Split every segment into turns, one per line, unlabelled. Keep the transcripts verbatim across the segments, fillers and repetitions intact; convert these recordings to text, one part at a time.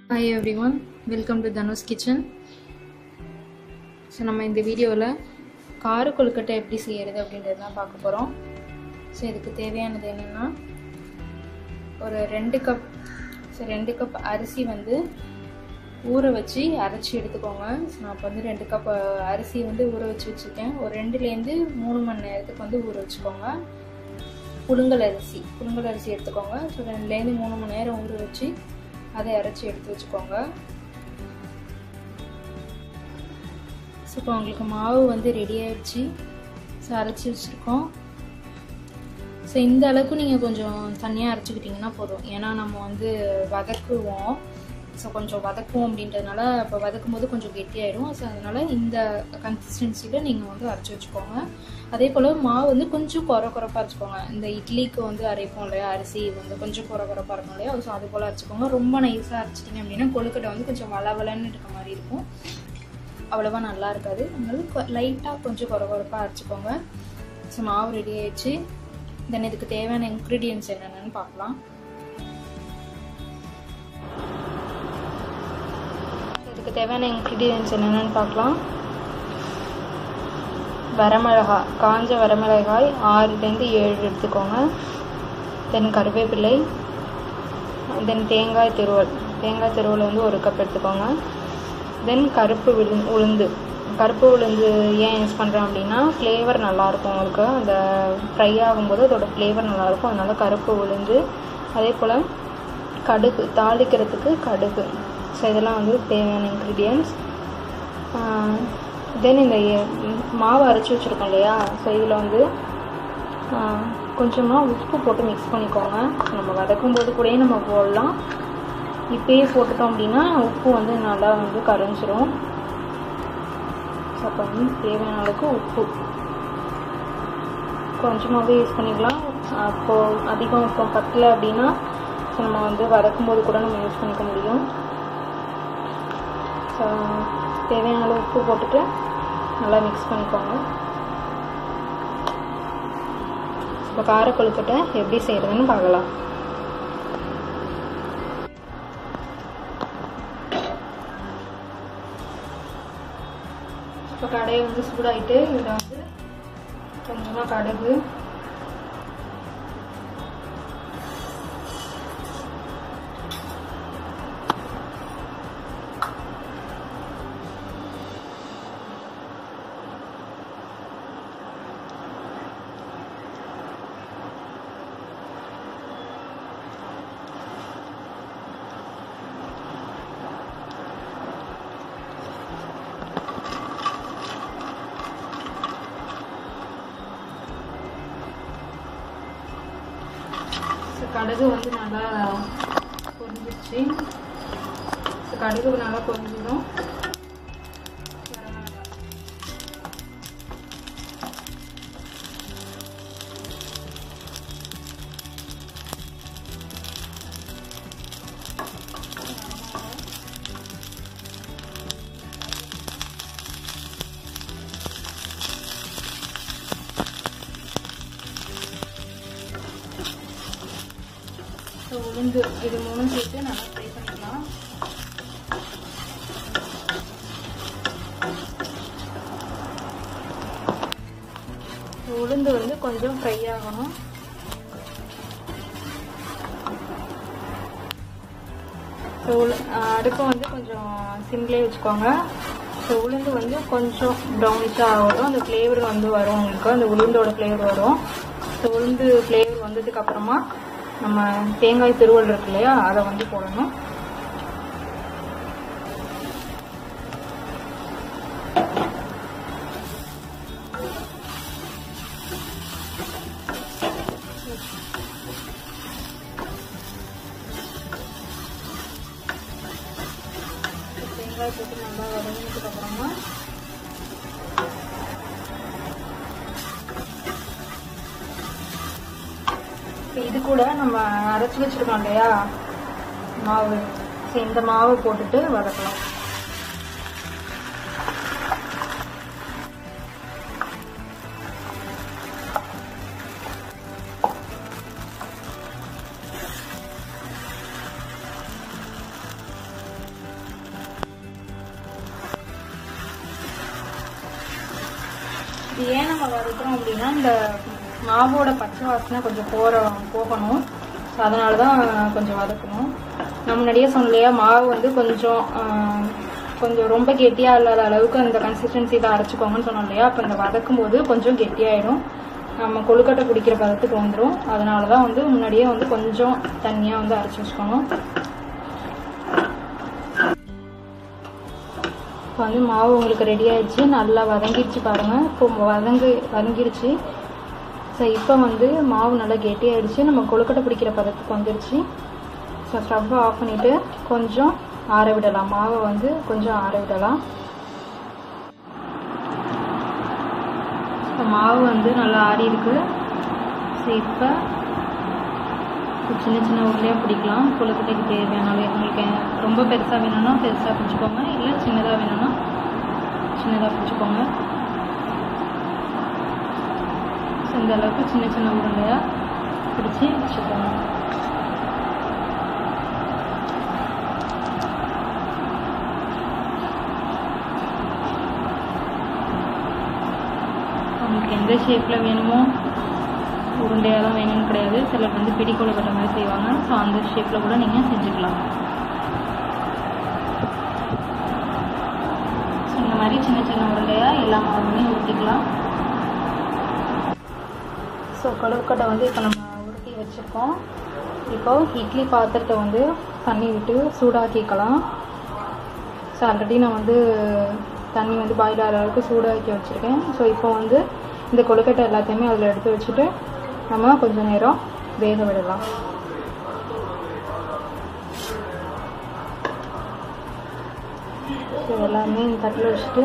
Hi everyone, welcome to Dhanu's Kitchen. So நம்ம இந்த வீடியோல கார கொழுக்கட்டை எப்படி செய்யறது அப்படிங்கறத தான் பார்க்க போறோம். சோ இதுக்கு தேவையானது என்னன்னா ஒரு ரெண்டு கப் சோ ரெண்டு கப் அரிசி வந்து ஊற வச்சு அரைச்சி எடுத்துக்கோங்க. சோ நான் வந்து ரெண்டு கப் அரிசி வந்து ஊற வச்சு வச்சிருக்கேன். ஒரு ரெண்டு ல இருந்து மூணு மணி நேரத்துக்கு வந்து ஊற வச்சுக்கோங்க. புழுங்கல் அரிசி புழுங்கல் அரிசி எடுத்துக்கோங்க. சோ ரெண்டு ல இருந்து மூணு மணி நேரம் ஊற வச்சு அதை அரைச்சி எடுத்து வச்சுக்கோங்க. ஸோ இப்போ உங்களுக்கு மாவு வந்து ரெடி ஆயிடுச்சு. ஸோ அரைச்சி வச்சுருக்கோம். ஸோ இந்த அளவுக்கு நீங்கள் கொஞ்சம் தனியாக அரைச்சிக்கிட்டிங்கன்னா போதும். ஏன்னா நம்ம வந்து வதக்குவோம். ஸோ கொஞ்சம் வதக்குவோம் அப்படின்றதுனால இப்போ வதக்கும் போது கொஞ்சம் கெட்டியாயிடும். ஸோ அதனால் இந்த கன்சிஸ்டன்சியில் நீங்கள் வந்து அரைச்சி வச்சுக்கோங்க. அதே போல் மாவு வந்து கொஞ்சம் குறை குறைப்பாக அரைச்சிக்கோங்க. இந்த இட்லிக்கு வந்து அரைப்போம் இல்லையா, அரிசி வந்து கொஞ்சம் குறை குறைப்பாக இருக்கும் இல்லையா, ஸோ அது போல் அரைச்சிக்கோங்க. ரொம்ப நைஸாக அரைச்சிட்டிங்க அப்படின்னா கொழுக்கட்டை வந்து கொஞ்சம் வளவலன்னு இருக்க மாதிரி இருக்கும், அவ்வளோவா நல்லா இருக்காது. அதனால லைட்டாக கொஞ்சம் குறை குறைப்பாக அரைச்சிக்கோங்க. ஸோ மாவு ரெடி ஆயிடுச்சு. தென் இதுக்கு தேவையான இன்க்ரீடியன்ட்ஸ் என்னென்னு பார்க்கலாம். இதுக்கு தேவையான இன்க்ரீடியன்ட்ஸ் என்னென்னு பார்க்கலாம். வரமிளகாய், காஞ்ச வரமிளகாய் ஆறுலேருந்து ஏழு எடுத்துக்கோங்க. தென் கருவேப்பிலை, தென் தேங்காய் துருவல் தேங்காய் துருவல் வந்து ஒரு கப் எடுத்துக்கோங்க. தென் கருப்பு விழு உளுந்து கருப்பு உளுந்து ஏன் யூஸ் பண்ணுறேன் அப்படின்னா ஃப்ளேவர் நல்லாயிருக்கும் உங்களுக்கு. அந்த ஃப்ரை ஆகும்போது அதோட ஃப்ளேவர் நல்லாயிருக்கும், அதனால் கருப்பு உளுந்து. அதே போல் கடுகு, தாளிக்கிறதுக்கு கடுகு. ஸோ இதெல்லாம் வந்து தேவையான இன்க்ரீடியன்ட்ஸ். தென் இந்த மாவு அரைச்சி வச்சுருக்கோம் இல்லையா, ஸோ இதில் வந்து கொஞ்சமாக உப்பு போட்டு மிக்ஸ் பண்ணிக்கோங்க. நம்ம வதக்கும் போது கூடயே நம்ம போடலாம். இப்போயே போட்டுட்டோம் அப்படின்னா உப்பு வந்து நல்லா வந்து கரைஞ்சிரும். ஸோ அப்போ வந்து தேவையான அளவுக்கு உப்பு கொஞ்சமாகவே யூஸ் பண்ணிக்கலாம். அப்போது அதிகம் இப்போ பத்தலை அப்படின்னா ஸோ நம்ம வந்து வதக்கும் போது கூட நம்ம யூஸ் பண்ணிக்க முடியும். ஸோ தேவையான அளவு உப்பு போட்டுட்டு நல்லா மிக்ஸ் பண்ணிக்கோங்க. இப்போ கார கொழுக்கட்டை எப்படி செய்கிறதுன்னு பார்க்கலாம். இப்போ கடையை வந்து சூடாயிட்டு இதில் வந்து கொஞ்சமாக கடுகு, கடுகு வந்து நல்லா பொரிஞ்சிருச்சு. கடுகு நல்லா பொரிஞ்சிடும். உளுந்து இது மூணும் சேர்த்து நல்லா ஃப்ரை பண்ணிக்கலாம். உளுந்து வந்து கொஞ்சம் ஃப்ரை ஆகணும். அடுப்பை வந்து கொஞ்சம் சிம்லேயே வச்சுக்கோங்க. ஸோ உளுந்து வந்து கொஞ்சம் ப்ரௌனிஷாக ஆகணும். அந்த ஃப்ளேவர் வந்து வரும் உங்களுக்கு, அந்த உளுந்தோட ஃப்ளேவர் வரும். ஸோ உளுந்து ஃப்ளேவர் வந்ததுக்கு அப்புறமா நம்ம தேங்காய் துருவல் இருக்கு இல்லையா, அதை வந்து போடணும். தேங்காய் போட்டு நல்லா வதங்கினதுக்கு அப்புறமா இது கூட நம்ம அரைச்சி வச்சிருக்கோம் இல்லையா மாவு, இந்த மாவு போட்டுட்டு வதக்கலாம். இது ஏன் நம்ம வதக்குறோம் அப்படின்னா இந்த மாவோட பச்சை வாசனை கொஞ்சம் போகிற போகணும். ஸோ அதனால தான் கொஞ்சம் வதக்கணும். நான் முன்னாடியே சொன்னலையா, மாவு வந்து கொஞ்சம் கொஞ்சம் ரொம்ப கெட்டியாக இல்லாத அளவுக்கு அந்த கன்சிஸ்டன்சி தான் அரைச்சிக்கோங்கன்னு சொன்னோம் இல்லையா. அப்போ இந்த வதக்கும் போது கொஞ்சம் கெட்டியாயிடும், நம்ம கொழுக்கட்டை பிடிக்கிற பதத்துக்கு வந்துடும். அதனால தான் வந்து முன்னாடியே வந்து கொஞ்சம் தண்ணியாக வந்து அரைச்சி வச்சுக்கணும். இப்போ வந்து மாவு உங்களுக்கு ரெடி ஆயிடுச்சு, நல்லா வதங்கிடுச்சு பாருங்கள். இப்போ வதங்கி வதங்கிடுச்சு. ஸோ இப்போ வந்து மாவு நல்லா கெட்டியாயிடுச்சு, நம்ம கொழுக்கட்டை பிடிக்கிற பதத்துக்கு வந்துடுச்சு. ஸோ ஸ்டவ்வை ஆஃப் பண்ணிவிட்டு கொஞ்சம் ஆற விடலாம், மாவை வந்து கொஞ்சம் ஆற விடலாம். ஸோ மாவு வந்து நல்லா ஆறி இருக்கு. ஸோ இப்போ சின்ன சின்ன உருளையாக பிடிக்கலாம். கொழுக்கட்டைக்கு தேவையான அளவு உங்களுக்கு ரொம்ப பெருசாக வேணும்னா பெருசாக பிடிச்சிக்கோங்க, இல்லை சின்னதாக வேணும்னா சின்னதாக பிடிச்சிக்கோங்க. ஸோ இந்த அளவுக்கு சின்ன சின்ன உருளையாக பிடிச்சி வச்சுக்கோங்க. உங்களுக்கு எந்த ஷேப்பில் வேணுமோ, உருண்டையாக தான் வேணும்னு கிடையாது. சிலர் வந்து பிடி கொழுக்கட்டை மாதிரி செய்வாங்க. ஸோ அந்த ஷேப்பில் கூட நீங்கள் செஞ்சுக்கலாம். ஸோ இந்த மாதிரி சின்ன சின்ன உருண்டையாக எல்லா மாவுமே உருட்டிக்கலாம். ஸோ கொழுக்கட்டை வந்து இப்போ நம்ம உருட்டி வச்சுருக்கோம். இப்போ இட்லி பாத்திரத்தை வந்து தண்ணி விட்டு சூடாக்கிக்கலாம். ஸோ ஆல்ரெடி நான் வந்து தண்ணி வந்து பாயில் ஆகிற அளவுக்கு சூடாக்கி வச்சுருக்கேன். ஸோ இப்போ வந்து இந்த கொழுக்கட்டை எல்லாத்தையுமே அதில் எடுத்து வச்சுட்டு நம்ம கொஞ்சம் நேரம் வேக விடலாம். ஸோ எல்லாமே இந்த தட்டில் வச்சுட்டு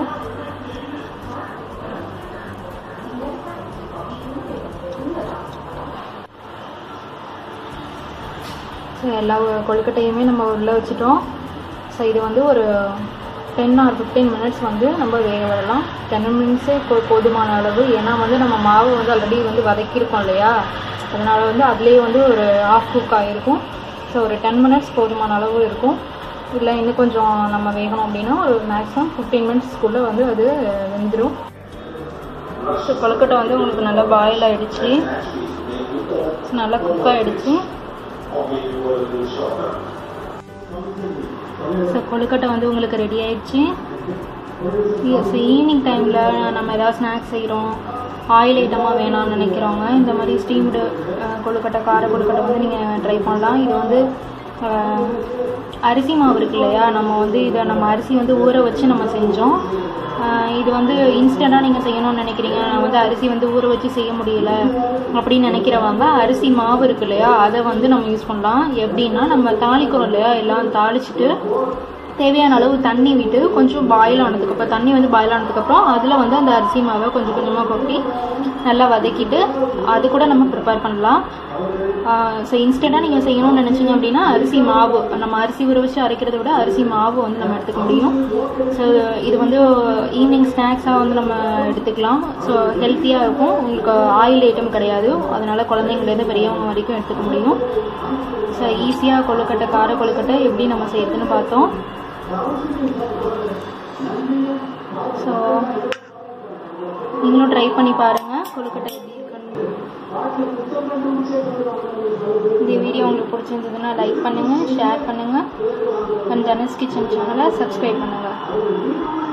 ஸோ எல்லா கொழுக்கட்டையுமே நம்ம உள்ளே வச்சுட்டோம். ஸோ இது வந்து ஒரு டென் ஆர் ஃபிஃப்டீன் மினிட்ஸ் வந்து நம்ம வேக விடலாம். டென் மினிட்ஸே போதுமான அளவு. ஏன்னா வந்து நம்ம மாவு வந்து ஆல்ரெடி வந்து வதக்கியிருக்கோம் இல்லையா, அதனால் வந்து அதுலேயே வந்து ஒரு ஆஃப் குக் ஆகிருக்கும். ஸோ ஒரு டென் மினிட்ஸ் போதுமான அளவு இருக்கும். இல்லை இன்னும் கொஞ்சம் நம்ம வேகணும் அப்படின்னா ஒரு மேக்ஸிமம் ஃபிஃப்டீன் மினிட்ஸ்க்குள்ளே வந்து அது வெந்துடும். ஸோ கொழுக்கட்டை வந்து உங்களுக்கு நல்லா பாயில் ஆகிடுச்சு, நல்லா குக் ஆகிடுச்சு. ஸோ கொழுக்கட்டை வந்து உங்களுக்கு ரெடி ஆயிடுச்சு. ஸோ ஈவினிங் டைமில் நம்ம ஏதாவது ஸ்நாக்ஸ் செய்கிறோம், ஆயில் ஐட்டமாக வேணாம்னு நினைக்கிறவங்க இந்த மாதிரி ஸ்டீம்டு கொழுக்கட்டை, கார கொழுக்கட்டை வந்து நீங்கள் ட்ரை பண்ணலாம். இது வந்து அரிசி மாவு இருக்கு இல்லையா, நம்ம வந்து இதை நம்ம அரிசி வந்து ஊற வச்சு நம்ம செஞ்சோம். இது வந்து இன்ஸ்டண்ட்டாக நீங்கள் செய்யணும்னு நினைக்கிறீங்க, நான் வந்து அரிசி வந்து ஊற வச்சு செய்ய முடியல அப்படின்னு நினைக்கிறவங்க அரிசி மாவு இருக்கு இல்லையா, அதை வந்து நம்ம யூஸ் பண்ணலாம். எப்படின்னா நம்ம தாளிக்கிறோம் இல்லையா, எல்லாம் தாளிச்சுட்டு தேவையான அளவு தண்ணி விட்டு கொஞ்சம் பாயில் ஆனதுக்கப்புறம், தண்ணி வந்து பாயில் ஆனதுக்கப்புறம் அதில் வந்து அந்த அரிசி மாவை கொஞ்சம் கொஞ்சமாக கொட்டி நல்லா வதக்கிட்டு அது கூட நம்ம ப்ரிப்பேர் பண்ணலாம். ஸோ இன்ஸ்டண்ட்டாக நீங்கள் செய்யணும்னு நினச்சிங்க அப்படின்னா அரிசி மாவு, நம்ம அரிசி ஊற வச்சு அரைக்கிறத விட அரிசி மாவு வந்து நம்ம எடுத்துக்க முடியும். ஸோ இது வந்து ஈவினிங் ஸ்நாக்ஸாக வந்து நம்ம எடுத்துக்கலாம். ஸோ ஹெல்த்தியாக இருக்கும், உங்களுக்கு ஆயில் ஐட்டம் கிடையாது, அதனால் குழந்தைங்கலேருந்து பெரியவங்க வரைக்கும் எடுத்துக்க முடியும். ஸோ ஈஸியாக கொழுக்கட்டை, கார கொழுக்கட்டை எப்படி நம்ம செய்யறதுன்னு பார்த்தோம். ஸோ நீங்களும் ட்ரை பண்ணி பாருங்கள் கொழுக்கட்டை எப்படி இருக்குன்னு. இந்த வீடியோ உங்களுக்கு பிடிச்சிருந்ததுன்னா லைக் பண்ணுங்கள், ஷேர் பண்ணுங்கள், அண்ட் தனுஷ் கிச்சன் சேனலை சப்ஸ்கிரைப் பண்ணுங்கள்.